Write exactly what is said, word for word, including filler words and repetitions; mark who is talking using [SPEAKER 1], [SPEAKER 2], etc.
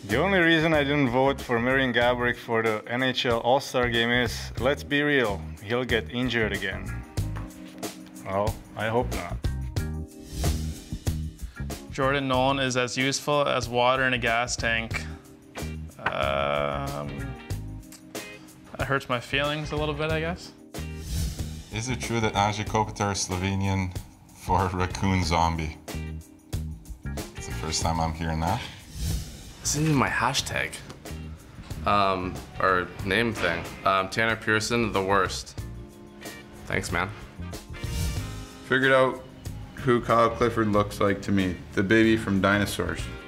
[SPEAKER 1] The only reason I didn't vote for Marian Gaborik for the N H L All-Star game is, let's be real, he'll get injured again. Well, I hope not.
[SPEAKER 2] Jordan Nolan is as useful as water in a gas tank. Um, that hurts my feelings a little bit, I guess.
[SPEAKER 3] Is it true that Kopitar is Slovenian for raccoon zombie? It's the first time I'm hearing that.
[SPEAKER 4] This isn't even my hashtag, um, or name thing. Um, Tanner Pearson, the worst. Thanks, man.
[SPEAKER 5] Figured out who Kyle Clifford looks like to me. The baby from Dinosaurs.